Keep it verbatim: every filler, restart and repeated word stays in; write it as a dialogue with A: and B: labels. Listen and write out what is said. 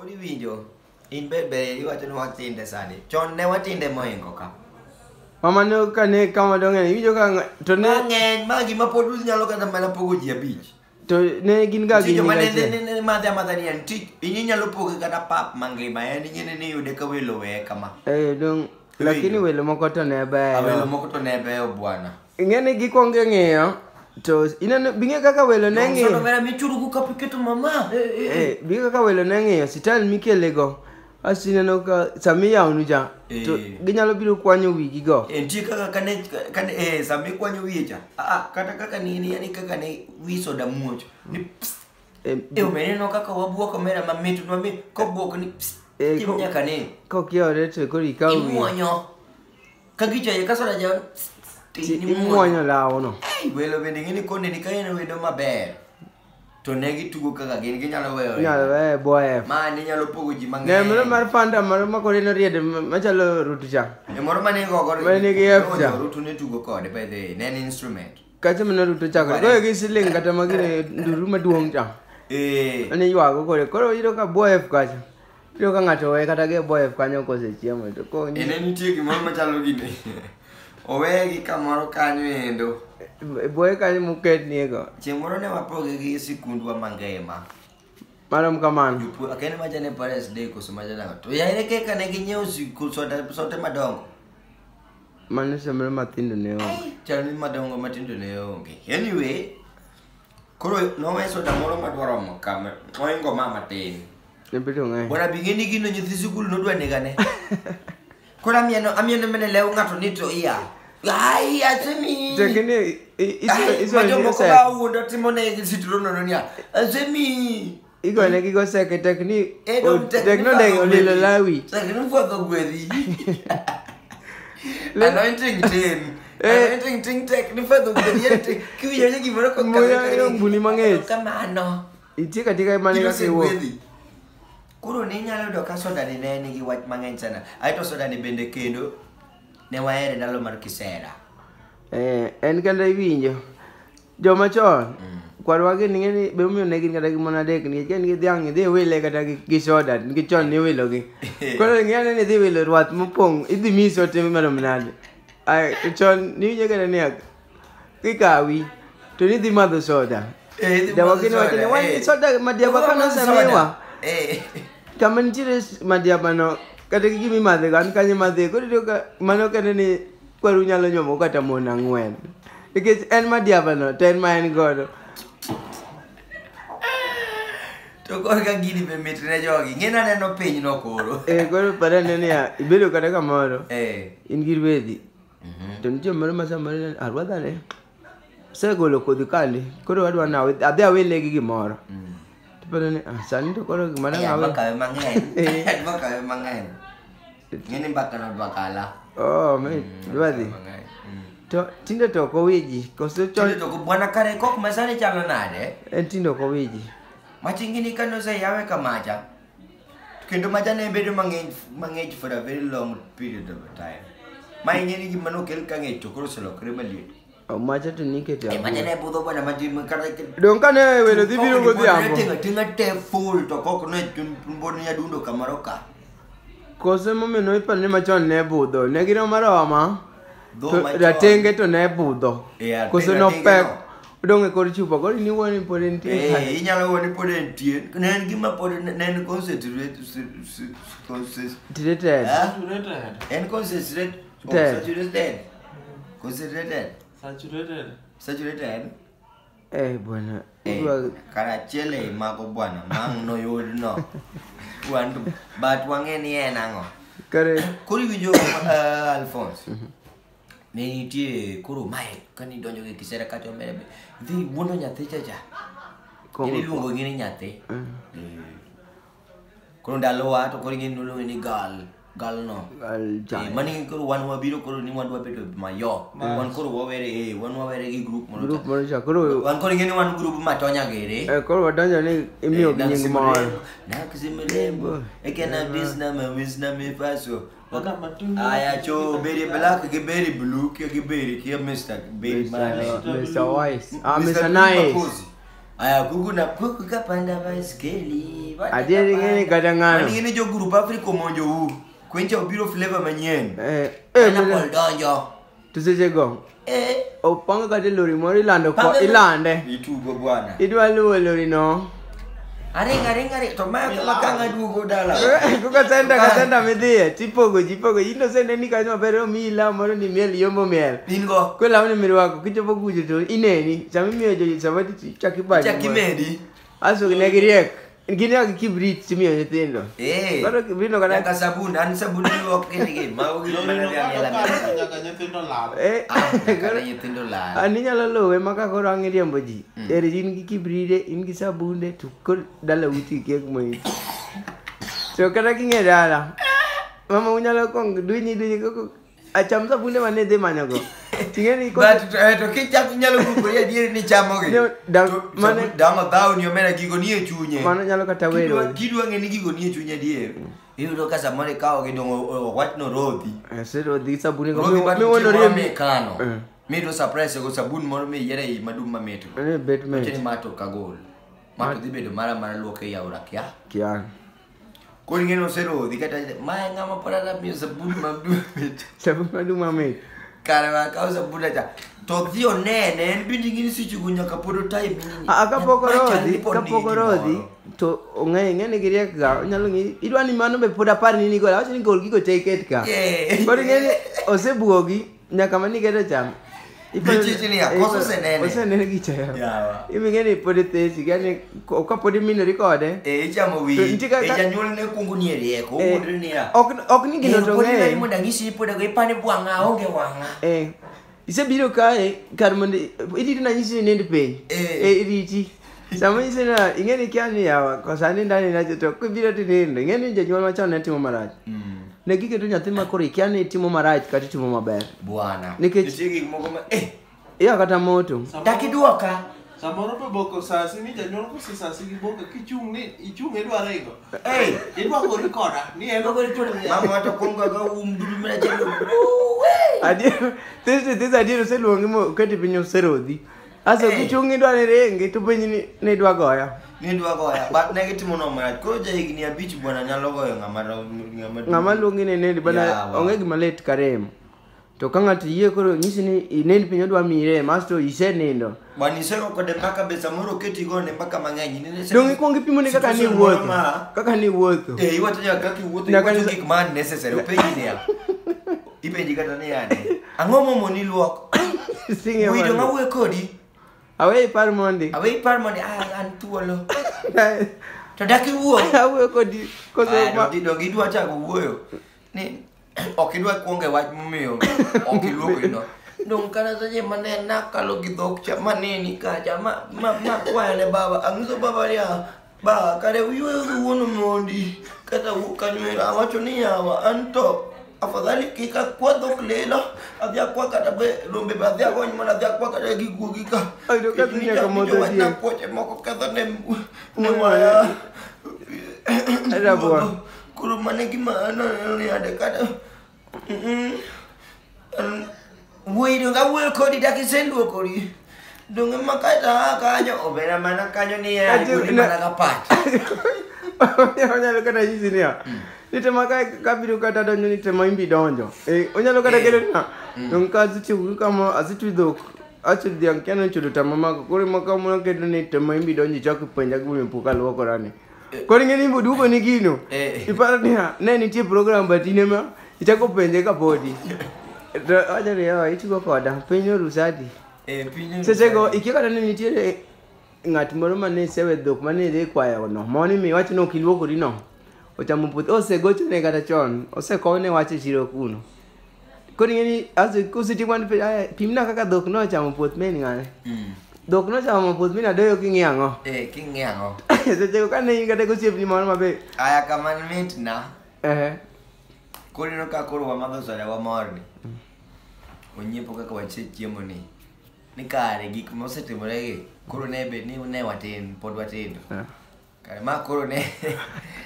A: Kodi winjo in be be iwacho ni watinde sani chon ne watinde moingo ka
B: mama no kane kama donge winjo ka to ne
A: ng'eny magi ma pod nyalo kata mana pogo ji abich
B: to ne gin ga gin
A: ga ne ne madhe madhe ni anti inyi nyalo pogo kata pap mangima en nyine ni yude ka welo we kama
B: eh dong lakini welo moko to ne be
A: welo moko to ne be bwana
B: ngene gikonge ng'eyo to inano binge kaka welo ne ng'eyo
A: sono vera michuru ka piketo mama
B: eh binge kaka welo ne ng'eyo sital mikelego asineno ka samia unuja to ginyalo biro kwanyo wigi go
A: entie kaka kane kane eh sami kwanyo wicha ah kata kaka nini yani kaka ne wiso da muocho ni eh umeneno kaka wabuoko mera mamitu no mi ko buoko ni kimnya kane
B: ko kiore to ko rikawi
A: muonyo kagicha ye kasoda ja
B: ni muonyo lawo no
A: eh welo bende ngini konde ni kaene wedo maber to negi tugo kaka gin ginyalo weyo
B: nyalo we boye
A: ma ni nyalo pogo ji mang'eny
B: ne moro mar fanda moro makore no riede machalo rutu cha
A: e moro mane go go
B: mane gi efcha
A: rutu ne tugo kode by the ne instrument
B: kacha mane rutu cha go go gi siling kata magire nduru maduong cha
A: eh
B: ane ywago kore koro iro ka boye kacha iro ka ngato we kata ge boye kanyo ko se chiemo to ko
A: ene nitie gimoro machalo gini owegi kamoro kanyo endo
B: boye kanyo muket niego
A: chieng' moro ne wapoge gi sikundwa mangema
B: marom kamano
A: jupu akene majane pares day koso majana to yaire ke kane ginyiew sikul soda sote madongo
B: mano semre matindo ne o
A: chal ni madongo matindo ne onge anyway koro no we soda moro madwaro mo kame oingo mama tin
B: ne bedo ngai
A: bona bingeni gino nyithi sikul no dwa negane koro amieno amieno mene lew ngato nito iya ai asemi
B: tekene iso iso
A: ni se ba wundo timone sitro no no nia asemi
B: igo ne gigo seke tekni tekno de olilo lawi
A: tekno fuego gwedhi anointing tin anointing ting tekni fuego gwedhi ente kiwiyo ne gimoro ko
B: kamano mbuni mang'ech
A: kamano
B: itie katika mane ka kiwo
A: kuro ni nyalo do ka soda ni ne nigi wach mang'eny sana aito soda ni bende kendo ne waere ndalo mar kisera
B: eh en kanda iwinjo joma chon kwarwa gin ngeni be umiyo ne gin kata gimana dek ni ken gi dhiang dhi wile kata gi soda gi chon ni wilo gi koro ngene ni dhi wilo rwath mopong idhi miso teme marom nade ai to chon ni winjo kata ni kikawi to ni dhi madho soda
A: eh
B: dawa gin wacho ni wani soda madiaba kana samewa
A: eh
B: kama nitire madiaba no kata gimi madhe gan kanye madhe koro ka mano kene ni kwaru nyalo nyomo kata mon ang'wen nikech en madiaba no to en ma en godo
A: to koro ka gini be mitre jogi ngena neno piny no koro
B: eh koro para ne ya ibedo kata kamoro
A: eh
B: in gi rwedhi to nitie moro ma samoro arwadha ne segolo kodhi kali koro adwa na adhi awile gi gimoro to para ne sani to koro gimana
A: ngawe bakawe mang'eny eh bakawe mang'eny ngene mbaka na bakala
B: oh me rwadhi to tindo to ko wiji koso
A: chon to bwana kare kok masani chalo nade
B: en tindo ko wiji
A: machingini kano se yawe kamacha kendo macha ne bedo mang'eny mang'eny for a very long period of time ma ingeni gima no kel kang'eny to koro selo kre maliet
B: o macha to nikete
A: e macha ne budho bwana maji kare
B: don kane welo dhi biro godhiambo
A: tinga tinga te full to kok no mbon nyadundo kamaro ka
B: kose momiyo no iparo ni machon ne budho ne giro maroma ratenge to ne budho kose no pek donge kor chupa kor ni woni pod entie
A: eh inyalo woni pod entie ne en gima pod ne en concentrate
B: concentrated
A: en concentrate saturated concentrated
C: saturated
A: saturated
B: eh bwana
A: kara chele mago bwana mang no yod no wandu but wangeni en ango
B: kare
A: kuri winjo Alphonse ne nitie koro mae kani donjo gi kisera kato mere dhi wuono nyathi chacha ini luongo ngini nyathi koro ndalo wa to koro ngini luongo ni gal gal no
B: gal
A: mani koro wan wabiro koro ni wan wabedo mayo wan koro wawere eh wan wawere gi group moro
B: group moro cha koro
A: wan koro ngini wan group matonya gere
B: eh koro wadonjo ni imiyo gi nying moro
A: na kisimelembo ekena bisna ma wisna me faso aya cho beri black ke beri blue ke ke beri ke Mister Beri Mane
B: Mister Wise ah Mister Nice
A: aya kuku na kuku kapanda baiskeli
B: Adier ng'eni kata ng'ano.
A: Mani ng'eni jo Group Africa omonjo u. Kwencha obiro flavor manyien.
B: Eh,
A: Pineapple donjo.
B: To seche go.
A: Eh.
B: Opanga kata lori moro ilando ko ilande.
A: Itugo bwana.
B: Idwa luwo lori no.
A: Aring aring aring to ma makanga duogo dala.
B: Kuka senda ka senda midhiye tipogo jipogo ino sende ni kanyo maber mila moro ni miel yombo miel.
A: Bingo.
B: Kwela wani mirwako kichopo kujo to ineni chami miyo jo sabati chakibadi.
A: Chakimedi.
B: Aso ginegiriek. Gini ak kibrit timiyo nyithindo.
A: Eh.
B: Koro bino kana
A: Nyaka sabun, an sabun luok kende ma ogi mana ya miela.
C: Nyaka nyithindo lal.
B: Eh.
A: Kana nyithindo lal.
B: Ani nyalo lowe maka koro angi riembo ji. Ere in gi kibride, in gi sabunde to kor dala uti kek moi. So kata kinge dala. Mama unyalo kong duini duini koko acham sabunde mane de manyago. Tingeni ko.
A: But to kichak nyalo kukuria diere ni chamo gi.
B: Mane
A: dama dawo ni omera gigo ni e chunye.
B: Mano nyalo kata wero.
A: Kidwa ngeni gigo ni e chunye diere. Iyudo ka samore kawo gi dongo wat no rodhi.
B: Ese rodhi sabuni ko
A: mi wono
B: riembi
A: kano. Mi do surprise go sabun moro mi yere i madum mameto.
B: Eh Batman.
A: Cheni mato kagol. Mato dhi bedo mara mara luoke ya ora kya.
B: Kya.
A: Ko ngeno sero di kata ma ngama parada mi sabun madum mameto.
B: Sabun madum mameto.
A: Karena kau sabun aja. To dhio nene en bindi gini sichu gunya ka prototype nini.
B: Ah kapoko rodhi, kapoko rodhi to ongai ngene giriek ga nyalo ngi idwa ni mano be poda par nini go acha ni gol gigo take it ka. Koro ngene osebuogi nyaka mani gede cham.
A: Bichi ni akoso senene.
B: Osenene gicha.
A: Yawa.
B: Imi ngene podi tesi gani ka podi mino rikode.
A: Eh chamo wi. E janyuol ne kungu ni rieko, wondre ni ya.
B: Ok ok ni gino to
A: ng'e.
B: ng'e.
A: Mo dangisi poda go ipane bwanga onge wanga.
B: Eh. Isebiro kae kar mondo iditi na nyisi nindi piny. Eh iditi. Sama nyisi na ingeni kiani yawa kosani ndani na to kubiro tinindo. Ingeni janyuol machon ne timo marach. Mm. Ne giketo nyathi ma koro kiani timo marach kata timo maber.
A: Bwana.
B: Nikech
A: gik moko ma eh
B: iya kata moto.
A: Dakiduoka.
C: Samoro to boko sasi ni janyuol ko sasi gi boka kichung ni ichung edwa rego.
A: Eh,
C: idwa ko rekoda ni en
A: go rekoda. Mama to konga ga umduru mena jelo.
B: Adi tese tese adi no seluongi mo kati pinyo serodhi. Asa kichung idwa ne renge to penyi ni ne dwa goya.
A: Ni dwa goya. But ne gitimo no marach. Koro ja higni abich bwana nyalo goyo ngama ngama.
B: Ngama luongi ne ne bana onge gima let karem. To kanga tiye koro nyisi ni ineni pinyo dwa mire masto ise nindo.
A: Bani sego kode mpaka besa moro keti go ne mpaka mang'eny nene
B: sego. Dongi kongi pimo ni kaka ni wuotho. Kaka ni wuotho.
A: Eh iwacho ya kaka wuotho iwacho gik man necessary openji ni ya. Ipenji kata ni yani. Ang'o momo ni luok?
B: Singe wa.
A: Wido ng'awe kodi.
B: Awe par mondi.
A: Awe par mondi ah an tuolo. To daki wuok.
B: Awe kodi koso
A: ma. Di dongi dwa chako wuoyo. Ni ok idwa kuonge wach momiyo ok iluoko ino. Dong kana saje mane nakalo gi dhok cha maneni kacha ma ma ma kwane baba ang'iso baba ya ba kare uyueyo gi wuono mondi kata kanywera awacho ni yawa anto afadhali kika kwa dhok lela adhi akwa kata be rombe be adhi agony mana adhi akwa kata gi guogi ka.
B: Ayudo ka tinya kamodo ji.
A: Na poche moko kadho ne ne waya.
B: Ada buang.
A: Kuro mane gimana ni ada kata woi dong ka wuoyo kodi daki senduoko ri dong makata kanyo obera mana kanyo ni ya kodi mana kapat
B: onyalo kata nyisi niya nitema kabiro kata donjo nitema imbi donjo onyalo kata kelo na dong ka zichiwu kama azitu dhok acho dhiang' kiano chudo tama mako koro maka mwana keto ni tema imbi donjo chako penja gumi mpuka luoko rani kori ngeni imbo duko ni gino iparo niya ne nitie program batine ma ichako penje ka podi aja ni yawa itigo koda pinyo rusadi
A: eh pinyo
B: seche go ikia kata ni nitie ng'at moro mane sewe dhok mane dhi kwayo no moni mi wach no kiluokori no ochamo puoth osegocho ne kata chon osekowne wach e chiro kuno koro ng'eni ase kusitimwan pimna kaka dhok no ochamo puoth min ng'ane dhok no ochamo puoth min adoyo king'i ang'o
A: eh king'i ang'o
B: seche go kane in kata gosiepni moro mabe
A: aya kaman mit na
B: eh
A: koro ino ka koro wamadho soda wamorni onyiepo kaka wache chiemo ni ni kare gik mosetimore gi koro ne bed ni ne watin pod watindo kare ma koro ne